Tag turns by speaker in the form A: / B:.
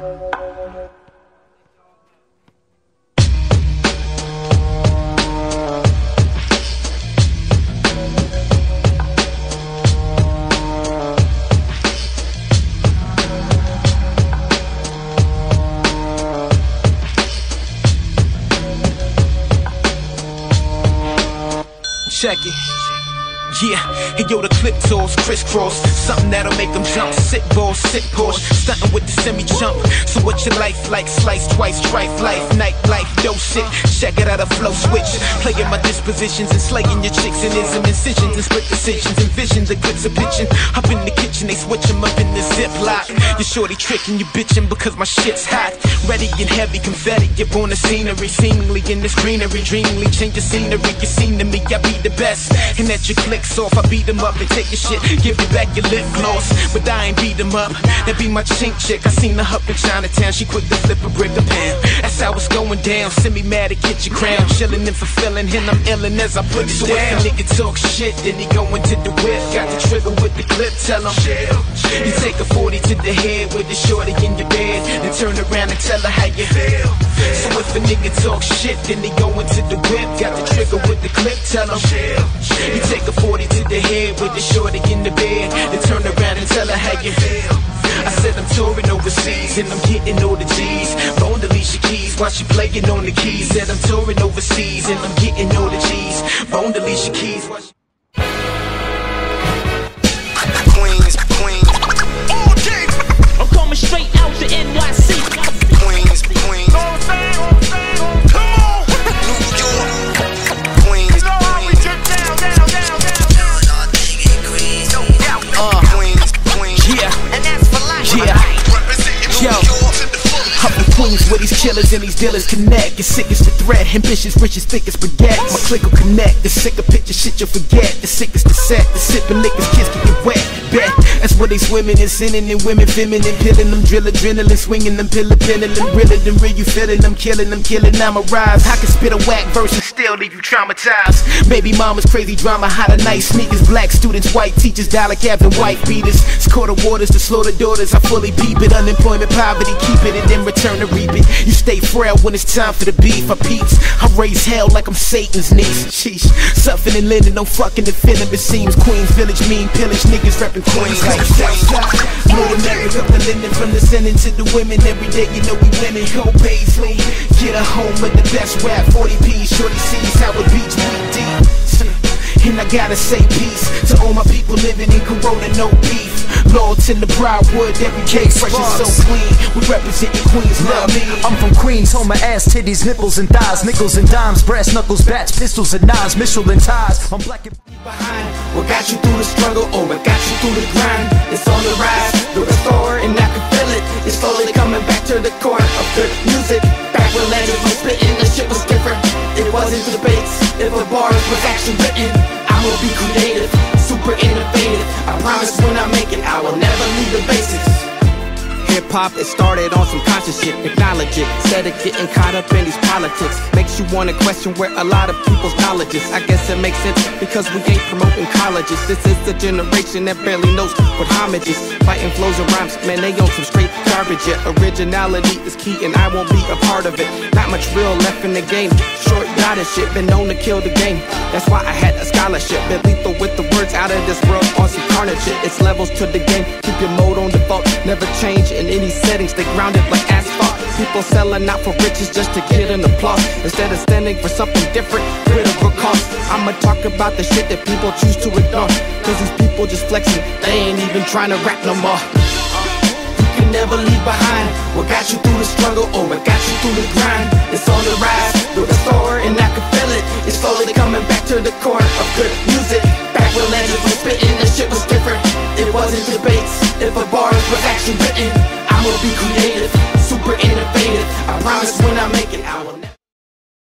A: Check it. Yeah, hey yo, the clip toes crisscross, something that'll make them jump. Sick balls, sick Porsche, stunting with the semi-chump. So what your life like? Slice twice, strife life, night life, dope shit. Check it out, a flow switch. Playing my dispositions and slaying your chicks and ism incisions and split decisions. Envision the clips of pitching. Up in the kitchen, they switch them up in the ziplock. Your shorty tricking, you bitching because my shit's hot. Ready and heavy, confetti, get on the scenery. Seemingly in this greenery, dreamily change the scenery. You seen to me, I be the best. And at your clicks off, I beat them up and take your shit. Give you back your lip gloss, but I ain't beat them up. That be my chink chick. I seen her up in Chinatown. She quick to flip a brick a pound. That's how it's going down. Semi-matic, get your crown. Chillin' and fulfillin', and I'm illin' as I put it down. If a nigga talk shit, then he go into the whip. Got the trigger with the clip, tell him you take a 40 to the head with the shorty in your bed, then turn around and tell her how you feel. So if a nigga talk shit, then he go into the whip. Got the trigger with the clip, tell him you take a 40 to the head with the shorty in the bed, then turn around and tell her how you feel. I said I'm touring overseas and I'm getting all the G's. Phone Alicia Keys while she playing on the keys. Said I'm touring overseas and I'm getting all the G's. Phone Alicia Keys while she Queens.
B: All day. I'm coming straight out to NYC.
A: Queens. Queens where these killers and these dealers connect. You're sick as the threat, ambitious, rich as thick as spaghetti. My click will connect, the sicker picture shit you'll forget. The sick as the set, the sipping liquors, kids get you wet. Bet, that's where they swimming and sinning and women feminine. Pilling them, drill adrenaline, swinging them, pillar pinning them. Realer than real, you feeling them, killing them, I'm a rise. I can spit a whack verse and still leave you traumatized. Baby mama's crazy drama, hot at night sneakers. Black students, white teachers, dollar cabs and white beaters. Score the waters to slaughter daughters, I fully peep it. Unemployment, poverty, keep it and then return to reap it. You stay frail when it's time for the beef. I peeps, I raise hell like I'm Satan's niece. Sheesh, suffering and lending, no fucking defending. It seems Queens village, mean pillage, niggas reppin' Queens like Southside. Lord America, up the linen from the sending to the women. Every day you know we winning. Go Paisley, get a home with the best rap. 40p, shorty sees how it beats me deep. And I gotta say peace to all my people living in Corona, no beef. Lawton, the Briarwood, every case fresh and so clean. We represent the Queens, love me.
C: I'm from Queens, home of ass, titties, nipples and thighs, nickels and dimes, brass knuckles, bats, pistols and knives, Michelin ties. I'm black and
A: behind. What got you through the struggle, or what got you through the grind? It's on the rise, through the store, and I can feel it. It's slowly coming back to the core of good music. Back when legends was spitting, the shit was different. It wasn't debates, if the bars was actually written. I will be creative, super innovative. I promise when I make it, I will never leave the basics. Hip-hop, it started on some conscious shit, acknowledge it. Instead of getting caught up in these politics, makes you wanna question where a lot of people's knowledge is. I guess it makes sense because we ain't promoting colleges. This is the generation that barely knows what homage is. Fighting flows and rhymes, man, they on some straight garbage. Yet originality is key and I won't be a part of it. Not much real left in the game, short yada shit, been known to kill the game. That's why I had a scholarship, been lethal with the words out of this world on some carnage shit. It's levels to the game, keep your mode on default, never change. In any settings, they grounded like asphalt. People selling out for riches just to get an applause, instead of standing for something different, critical cost. I'ma talk about the shit that people choose to ignore, cause these people just flexing, they ain't even trying to rap no more. You can never leave behind what got you through the struggle, or what got you through the grind. It's on the rise, through the store, and I can feel it. It's slowly coming back to the core of good music. Back when legends was spitting, the shit was different. It wasn't debates, if a bars was actually written. I'ma be creative, super innovative. I promise when I make it, I will